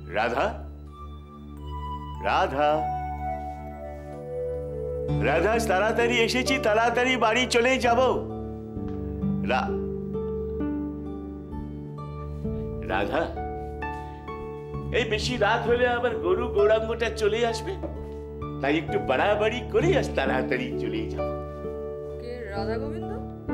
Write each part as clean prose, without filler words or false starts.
রাধা, রাধা, রাধা, তাড়াতাড়ি এসেছি, তাড়াতাড়ি বাড়ি চলে যাব। রাধা, এই বেশি রাত হলে আবার গরু গৌরাঙ্গটা চলে আসবে, তাই একটু বাড়াবাড়ি করে আজ তাড়াতাড়ি চলে যাব। কে রাধা গোবিন্দ?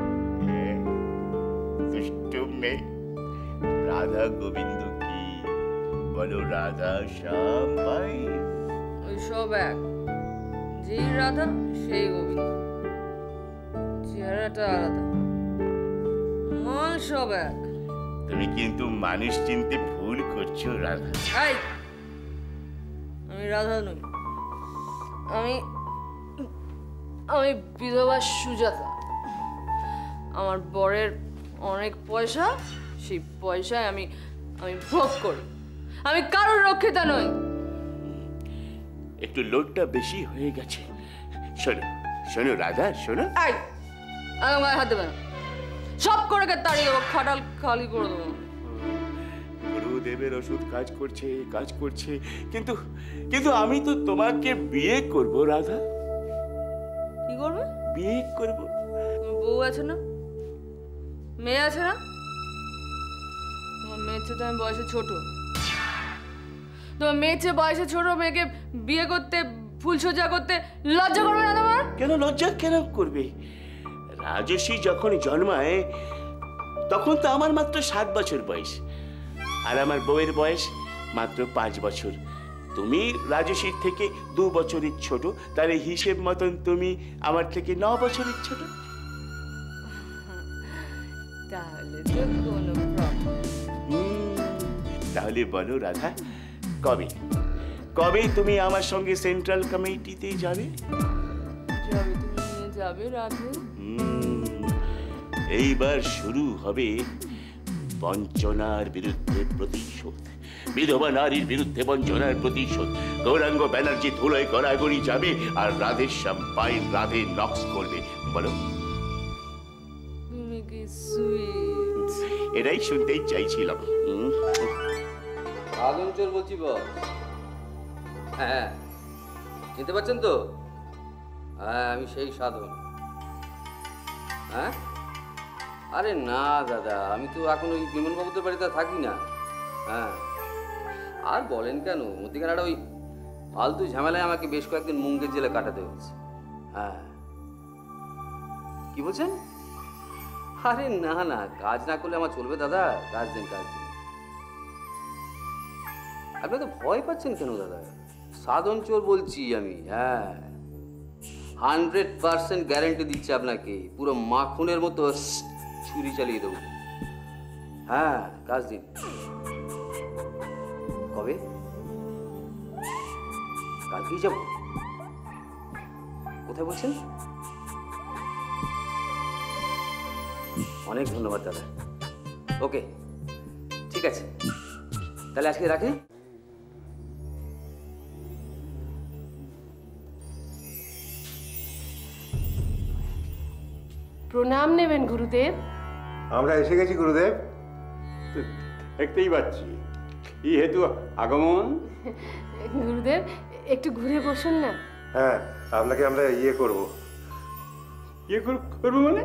দুষ্টু মেয়ে, রাধা গোবিন্দ কি বলো? রাধা শ্যাম ভাই ওই সব এক, যেই রাধা সেই গোবিন্দ, চেহারাটা আলাদা, মন সব এক। তুমি কিন্তু মানুষ চিনতে ভুল করছো রাধা। আমি রাধা নই, আমি আমি বিধবা সুজাতা। আমার বরের অনেক পয়সা, সেই পয়সায় আমি আমি ভোগ করি। আমি কারোর রক্ষিতা নই। একটু লোডটা বেশি হয়ে গেছে। শোনো শোনো রাধা, শোনো। আমার গায়ে হাত দেবে না, সব করে তাড়িয়ে দেবো, খাটাল খালি করে দেবো। গুরুদেবের ওষুধ কাজ করছে, কাজ করছে, কিন্তু কিন্তু আমি তো তোমাকে বিয়ে করব রাধা। কি করবে? বিয়ে করব। তোমার বউ আছে না, মেয়ে আছে না? তোমার মেয়ের চেয়ে তো আমি বয়সে ছোট। তোমার মেয়ের চেয়ে বয়সে ছোট মেয়েকে বিয়ে করতে, ফুলসজ্জা করতে লজ্জা করবে না তোমার? কেন লজ্জা কেন করবে? রাজস্বী যখন জন্মায় তখন তো আমার মাত্র 7 বছর বয়স, আর আমার বউয়ের বয়স মাত্র 5 বছর। তুমি রাজস্বীর থেকে 2 বছরের ছোট, তাহলে হিসেব মতন তুমি আমার থেকে 9 বছরের ছোট। তাহলে তো কোনো প্রবলেম। তাহলে বলো রাধা, কবে কবে তুমি আমার সঙ্গে সেন্ট্রাল কমিটিতে যাবে? যাবে, তুমি নিয়ে যাবে রাধে। এইবার শুরু হবে বঞ্চনার বিরুদ্ধে প্রতিশোধ, বিধবা নারীর বিরুদ্ধে বঞ্চনার প্রতিশোধ। গৌরাঙ্গ ব্যানার্জি ধুলোয় গড়াগড়ি যাবে, আর রাধেশ্যাম পাই রাধে নক্স করবে। বলো, তুমি কি সুইট। এটাই শুনতেই চাইছিলাম। সাধন চোর বলছি বস। হ্যাঁ, চিনতে পারছেন তো? হ্যাঁ, আমি সেই সাধন। হ্যাঁ, আরে না দাদা, আমি তো এখন ওই বিমলবাবুদের বাড়িতে থাকি না। হ্যাঁ, আর বলেন কেন, মধ্যিখানে ওই ফালতু ঝামেলায় আমাকে বেশ কয়েকদিন মুঙ্গের জেলে কাটাতে হয়েছে। হ্যাঁ, কি বলছেন? আরে না না, কাজ না করলে আমার চলবে দাদা, কাজ দিন কাজ দিন। আপনি তো ভয় পাচ্ছেন কেন দাদা? সাধন চোর বলছি আমি। হ্যাঁ, 100% গ্যারেন্টি দিচ্ছি আপনাকে, পুরো মাখনের মতো ছুরি চালিয়ে দেবো। হ্যাঁ, কাজ দিন। কবে? কালকেই যাব। কোথায় বলছেন? অনেক ধন্যবাদ দাদা। ওকে, ঠিক আছে, তাহলে আজকে রাখি। প্রণাম নেবেন গুরুদেব। আমরা এসে গেছি গুরুদেব। দেখতেই পাচ্ছি, কি হেতু আগমন? গুরুদেব একটু ঘুরে বসুন না। হ্যাঁ, আপনাকে আমরা করব। করবো মানে?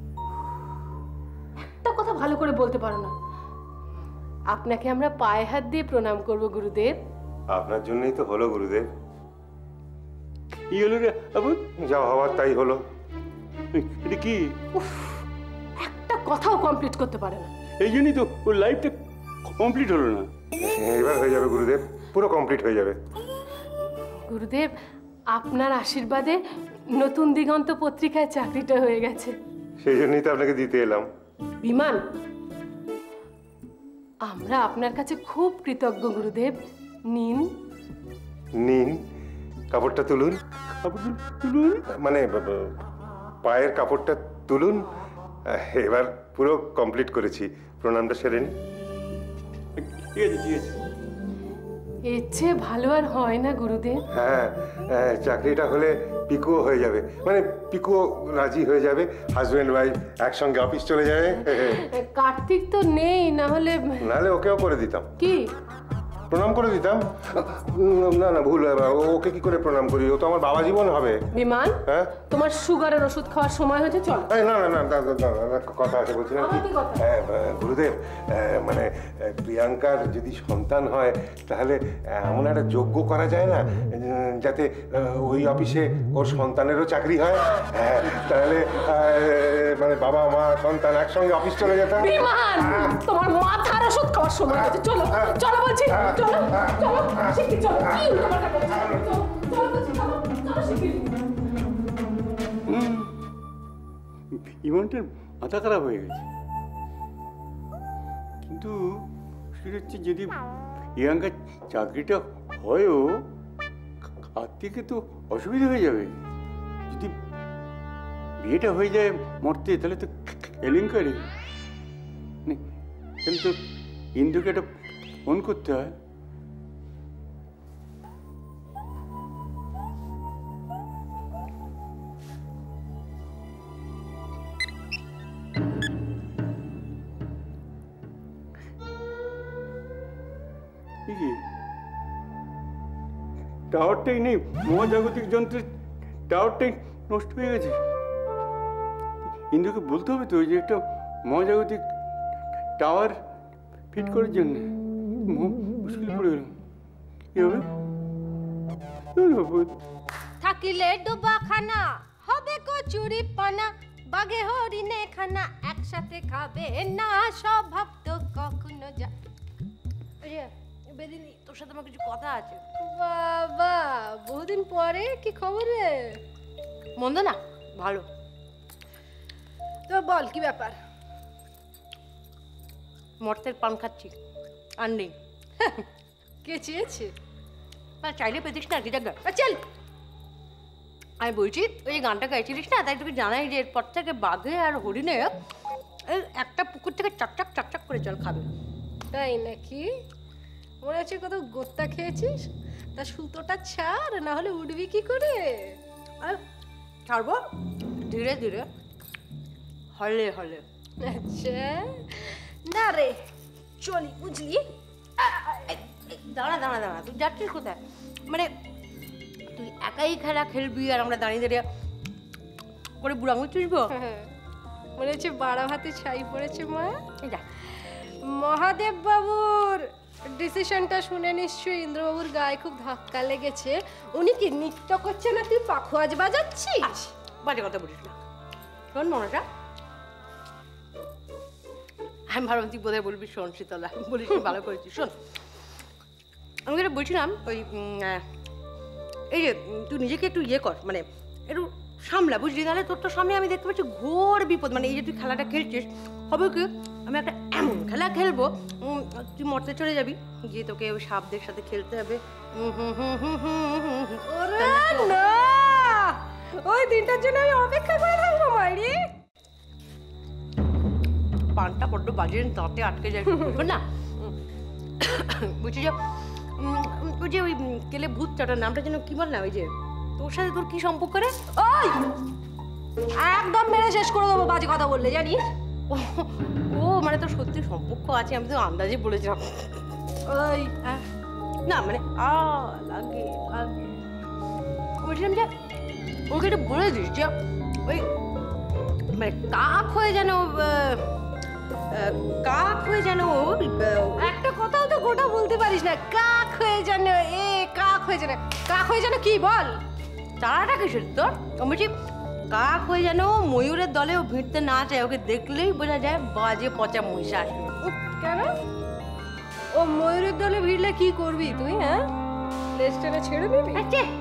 একটা কথা ভালো করে বলতে পারো না। আপনাকে আমরা পায়ে হাত দিয়ে প্রণাম করব গুরুদেব। আপনার জন্যই তো হলো গুরুদেব। কি হলো রে আবু? যা হওয়ার তাই হলো। এটা কি? একটা কথাও কমপ্লিট করতে পারে না। এই জন্যই তো ওর লাইফটা কমপ্লিট হলো না। এবার হয়ে যাবে গুরুদেব, পুরো কমপ্লিট হয়ে যাবে। গুরুদেব আপনার আশীর্বাদে নতুন দিগন্ত পত্রিকায় চাকরিটা হয়ে গেছে। সেই জন্যই তো আপনাকে দিতে এলাম। বিমান, আমরা আপনার কাছে খুব কৃতজ্ঞ গুরুদেব। নিন নিন, কাপড়টা তুলুন। তুলুন মানে পায়ের কাপড়টা তুলুন। এবার পুরো কমপ্লিট করেছি, প্রণামটা সেরে নিন। ঠিক আছে, ঠিক আছে। এর চেয়ে ভালো আর হয় না গুরুদেব। হ্যাঁ, চাকরিটা হলে পিকুও হয়ে যাবে, মানে পিকুও রাজি হয়ে যাবে। হাজব্যান্ড ওয়াইফ একসঙ্গে অফিস চলে যাবে। কার্তিক তো নেই, না হলে নাহলে ওকেও করে দিতাম। কি প্রণাম করে দিতাম। না না ভুল, ওকে কি করে প্রণাম করি? ও তো আমার বাবা জীবন হবে। বিমান, হ্যাঁ তোমার সুগারের ওষুধ খাওয়ার সময় হয়েছে, চল। এই না না না কথা আছে বলছিলাম কি, গুরুদেব মানে প্রিয়াঙ্কার যদি সন্তান হয় তাহলে এমন একটা যোগ্য করা যায় না যাতে ওই অফিসে ওর সন্তানেরও চাকরি হয়। হ্যাঁ, তাহলে মানে বাবা মা সন্তান একসঙ্গে অফিস চলে যেতাম। বিমান, তোমার মাথার ওষুধ খাওয়ার সময় হয়েছে, চলো চলো বলছি, চলো চলো শিগগির চলো। কি উল্টোপাল্টা বলছো? চলো চলো বলছি, চলো চলো শিগগির। ইমনটার মাথা খারাপ হয়ে গেছে, কিন্তু সেটা হচ্ছে যদি প্রিয়াঙ্কার চাকরিটা হয়ও হাত থেকে তো অসুবিধা হয়ে যাবে। যদি বিয়েটা হয়ে যায় মরতে, তাহলে তো কেলেঙ্কারি। তাহলে তো ইন্দুকে একটা ফোন করতে হয়। টাওয়ারটাই নেই, মহাজাগতিক যন্ত্রের টাওয়ারটাই নষ্ট হয়ে গেছে। ইন্দুকে বলতে হবে তো যে একটা মহাজাগতিক টাওয়ার ফিট করার জন্য। মুশকিল পড়ে গেলাম, কি হবে? থাকিলে ডুবাখানা হবে কচুরি পানা, বাঘে হরিণে খানা একসাথে খাবে না, স্বভাব তো কখনো যা। বেদিনী, তোর সাথে আমার কিছু কথা আছে। বাবা, বহুদিন পরে, কি খবর রে? মন্দ না, ভালো। তো বল কি ব্যাপার? মর্তের পান খাচ্ছি, আর নেই। কে চেয়েছে? চাইলে পেতিস না, কি জায়গা চল। আমি বলছি, ওই যে গানটা গাইছিলিস না, তাই তোকে জানাই যে এরপর থেকে বাঘে আর হরিণে একটা পুকুর থেকে চকচক চকচক করে জল খাবে। তাই নাকি? মনে হচ্ছে কত গোত্তা খেয়েছিস। তা সুতোটা ছাড়, না হলে উঠবি কি করে? আর ছাড়বো ধীরে ধীরে, হলে হলে। আচ্ছা, না রে, চলি, বুঝলি? দাঁড়া দাঁড়া দাঁড়া, তুই যাচ্ছিস কোথায়? মানে তুই একাই খেলা খেলবি আর আমরা দাঁড়িয়ে দাঁড়িয়ে করে বুড়াঙ্গুল চুষবো? মনে হচ্ছে বাড়া ভাতে ছাই পড়েছে মা। যা, মহাদেব বাবুর ডিসিশনটা শুনে নিশ্চয়ই ইন্দ্রবাবুর গায়ে খুব ধাক্কা লেগেছে। উনি কি নৃত্য করছে না তুই পাখোয়াজ বাজাচ্ছিস? বাজে কথা বলিস না। শোন মনাটা, আমি ভাবলাম তুই বোধহয় বলবি শোন শীতলা, বলিস ভালো করেছিস। শোন, আমি যেটা বলছিলাম, ওই এই যে তুই নিজেকে একটু ইয়ে কর, মানে একটু সামলা, বুঝলি? তাহলে তোর তো সামনে আমি দেখতে পাচ্ছি ঘোর বিপদ। মানে এই যে তুই খেলাটা খেলছিস, হবে কি আমি একটা এমন খেলা খেলবো, তুই মরতে চলে যাবি, গিয়ে তোকে ওই সাপদের সাথে খেলতে হবে। না, ওই দিনটার জন্য আমি অপেক্ষা করে থাকবো মাইরি। পানটা বড্ড বাজে, দাঁতে আটকে যায় না। বুঝছি যে ওই যে ওই কেলে ভূত চাটার নামটা যেন কি বল না, ওই যে তোর সাথে তোর কি সম্পর্ক রে? ওই একদম মেরে শেষ করে দেবো বাজে কথা বললে, জানিস? ও মানে তোর সত্যি সম্পর্ক আছে, আমি তো আন্দাজে বলেছিলাম। ওই না মানে লাগে লাগে, বলছিলাম যে ওকে একটু বলে দিস যে ওই মানে কাক হয়ে যেন একটা কথাও তো গোটা বলতে পারিস না। কাক হয়ে যেন, কাক হয়ে যেন, কাক হয়ে যেন কি বল? তারাটা কিসের তোর? বলছি কাক হয়ে যেন ময়ূরের দলেও ভিড়তে না চায়, ওকে দেখলেই বোঝা যায় বাজে পচা মহিষা আসবে। কেন? ও ময়ূরের দলে ভিড়লে কি করবি তুই? হ্যাঁ, লেজটা ছেড়ে দিবি?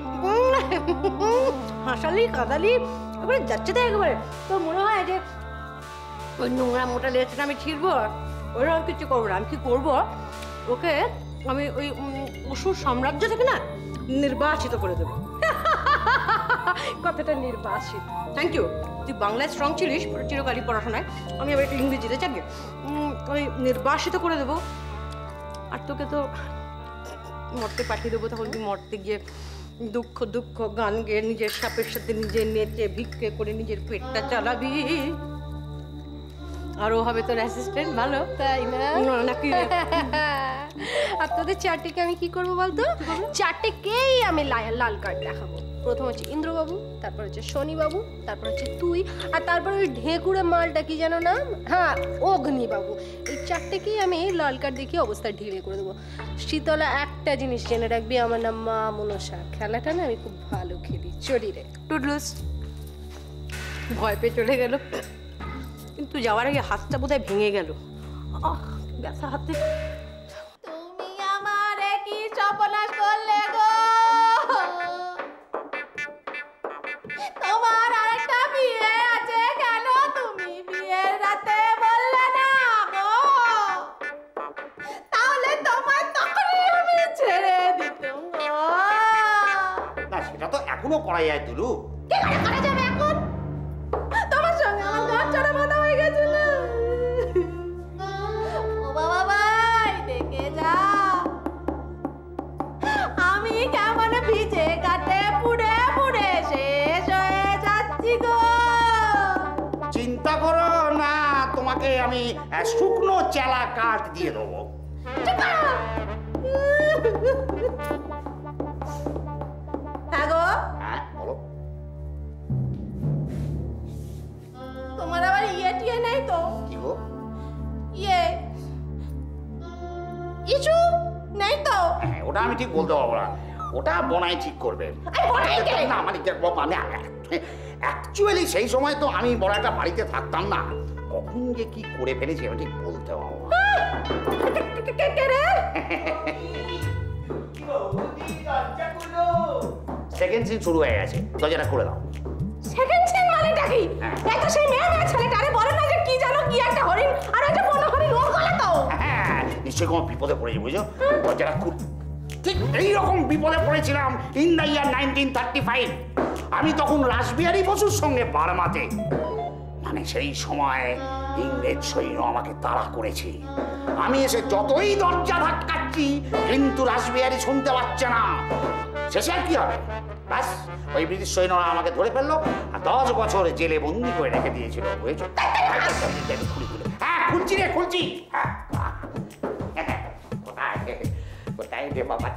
হাসালি কাদালি এবারে যাচ্ছে তো একেবারে। তোর মনে হয় যে ওই নোংরা মোটা লেজটা আমি ছিঁড়বো? ওরকম কিছু করবো না। আমি কি করবো, ওকে আমি ওই অসুর সাম্রাজ্য থেকে না নির্বাসিত করে দেবো। কথাটা নির্বাসিত। Thank you. তুই বাংলায় স্ট্রং ছিলিস চিরকালই পড়াশোনায়, আমি আবার একটু ইংরেজিতে চাকরি, ওই নির্বাসিত করে দেবো। আর তোকে তো মরতে পাঠিয়ে দেবো, তখন তুই মরতে গিয়ে দুঃখ দুঃখ গান গেয়ে নিজের সাপের সাথে নিজে নেচে ভিক্ষে করে নিজের পেটটা চালাবি। আর ও হবে তোর অ্যাসিস্ট্যান্ট, ভালো তাই না? নাকি? আর তোদের চারটেকে আমি কি করবো বলতো? চারটেকেই আমি লাল কার্ড দেখাবো। প্রথম হচ্ছে ইন্দ্রবাবু, তারপর হচ্ছে শনিবাবু, তারপর হচ্ছে তুই, আর তারপর ওই ঢেকুড়ে মালটা কি যেন নাম, হ্যাঁ অগ্নিবাবু। এই চারটেকেই আমি লাল কার্ড দেখিয়ে অবস্থা ঢিলে করে দেবো। শীতলা, একটা জিনিস জেনে রাখবি, আমার নাম মা মনসা। খেলাটা না আমি খুব ভালো খেলি। চলি রে। টুডলুস ভয় পেয়ে চলে গেল, কিন্তু যাওয়ার আগে হাতটা বোধহয় ভেঙে গেল। ব্যথা হাতে। তুমি আমারে কি সর্বনাশ করলে গো? তোমার আরেকটা বিয়ে আছে, কেন তুমি বিয়ের রাতে বললে না গো? তাহলে তোমার তখনই আমি ছেড়ে দিতাম গো। না সেটা তো এখনো করা যায় দুলু। কি করে করা যাবে এখন? তোমার সঙ্গে আমার গান ছাড়া বাঁধা হয়ে গেছে না। ও বাবা ভাই, দেখে যাও আমি কেমন ভিজে কাটে পুড়ে পুড়ে শেষ হয়ে যাচ্ছি গো। চিন্তা করো না, তোমাকে আমি শুকনো চেলা কাঠ দিয়ে দেবো। হ্যাঁ গো, হ্যাঁ বলো। তোমার আবার ইয়ে টিয়ে নেই তো? কি গো? ইয়ে ইস্যু নেই তো? হ্যাঁ ওটা আমি ঠিক বলতে পারবো না, ওটা বনাই ঠিক করবে। না মানে অ্যাকচুয়ালি সেই সময় তো আমি বড় একটা বাড়িতে থাকতাম না, কখন যে কি করে ফেলেছি আমি ঠিক বলতে পারবো না। সেকেন্ড সিন শুরু হয়ে গেছে, দরজাটা খুলে দাও। সেকেন্ড সিন মানেটা কি? এটা সেই মেয়ে ছেলেটারে বলে না যে কি জানো কি একটা হরিণ, আর ওই যে কোনো হরিণ ওর গলে তো। হ্যাঁ নিশ্চয়ই কোনো বিপদে পড়েছি বুঝছো, দরজাটা খুব ঠিক এইরকম বিপদে পড়েছিলাম ইন দ্য ইয়ার 1935। আমি তখন রাসবিহারী বসুর সঙ্গে বার্মাতে, মানে সেই সময় ইংরেজ সৈন্য আমাকে তাড়া করেছে। আমি এসে যতই দরজা ধাক্কাচ্ছি কিন্তু রাসবিহারী শুনতে পাচ্ছে না। শেষে আর কি হবে, ব্যাস ওই ব্রিটিশ সৈন্যরা আমাকে ধরে ফেললো আর 10 বছর জেলে বন্দি করে রেখে দিয়েছিল বুঝেছো। হ্যাঁ খুলছি রে খুলছি। কোথায় কোথায় রে বাবা?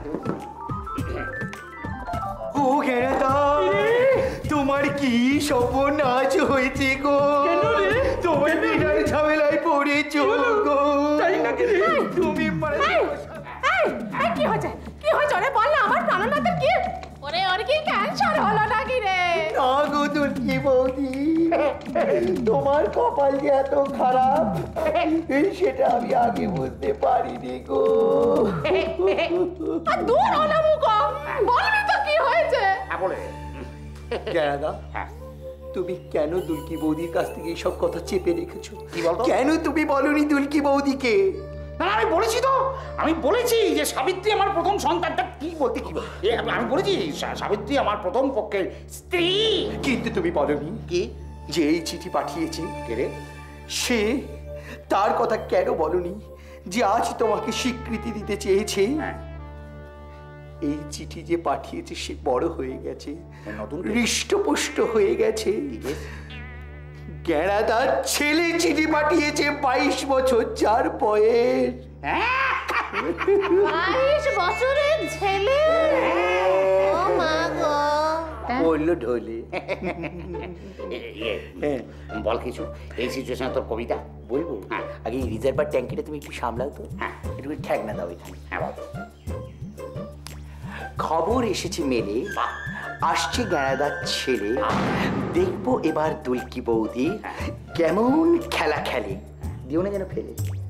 ও গেরাদা, তোমার কি সর্বনাশ হয়েছে গো? তোমার বিরাট ঝামেলায় পড়েছো গো। তুমি কি হয়েছে? কি হয়েছে রে বল না, আমার প্রাণনাথের কি? ওরে ওর কি ক্যান্সার হলো নাকি রে? না গো দুলকি বৌদি, তোমার কপাল যে এত খারাপ সেটা আমি আগে বুঝতে পারিনি গো। দূর হলো মুখো, বলবি তো কি হয়েছে? বলে গেরাদা, হ্যাঁ তুমি কেন দুলকি বৌদির কাছ থেকে এইসব কথা চেপে রেখেছো? কি বলতো? কেন তুমি বলনি দুলকি বৌদিকে? না আমি বলেছি তো, আমি বলেছি যে সাবিত্রী আমার প্রথম সন্তানটা। কি বলতে কি আমি বলেছি সাবিত্রী আমার প্রথম পক্ষের স্ত্রী। কিন্তু তুমি বলনি কি যে এই চিঠি পাঠিয়েছে কে রে? সে, তার কথা কেন বলনি যে আজ তোমাকে স্বীকৃতি দিতে চেয়েছে? হ্যাঁ এই চিঠি যে পাঠিয়েছে সে বড় হয়ে গেছে, নতুন হৃষ্টপুষ্ট হয়ে গেছে। গেরাদার ছেলে চিঠি পাঠিয়েছে, 22 বছর যার বয়স। 22 বছরের ছেলে? ও মা গো, বললো ঢোলে। বল কিছু, এই সিচুয়েশনে তোর কবিতা বলবো? হ্যাঁ আগে রিজার্ভার ট্যাঙ্কিটা তুমি একটু সামলাও তো। হ্যাঁ একটু ঠেকনা দাও এখানে। হ্যাঁ বল। খবর এসেছে মেলে, আসছে গেরাদার ছেলে। দেখবো এবার দুলকি বৌদি কেমন খেলা খেলে। দিও না যেন ফেলে।